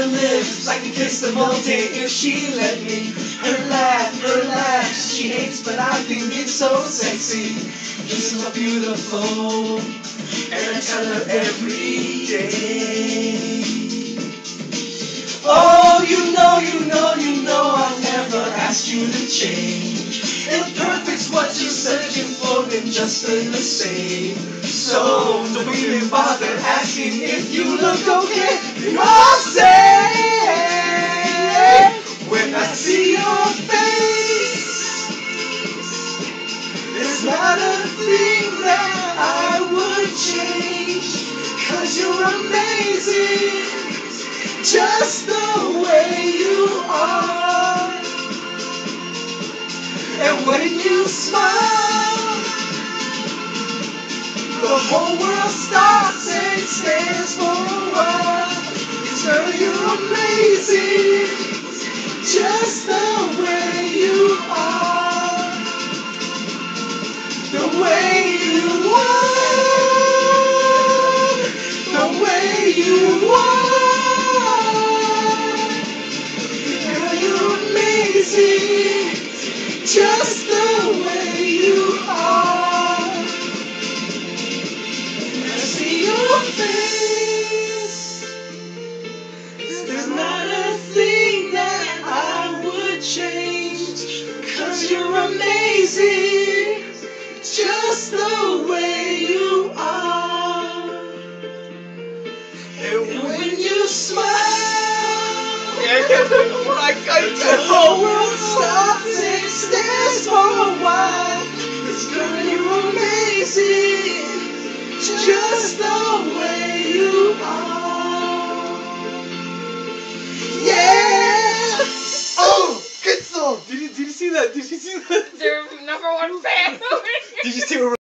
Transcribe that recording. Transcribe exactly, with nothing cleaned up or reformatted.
lips, I can kiss them all day if she let me. Her laugh, her laugh, she hates but I think it's so sexy. You're so beautiful, and I tell her every day. Oh, you know, you know, you know I'll never ask you to change. If perfect's what you're searching for, then just stay the same. So don't even bother asking if you look okay. I'll say when I see your face, there's not a thing that I would change. 'Cause you're amazing, just the way you are. And when you smile, the whole world stops and stares for a while. Girl, you're amazing, just the way you are. The way you are, the way you are. Girl, you're amazing, just the way you are. When I see your face, there's not a thing that I would change. 'Cause you're amazing, just the way you are. And when you smile, the whole world stops and stares for a while. 'Cause girl, you're amazing, just the way you are. Yeah! Oh, good song! Did you, did you see that? Did you see that? They're number one fan over here. Did you see what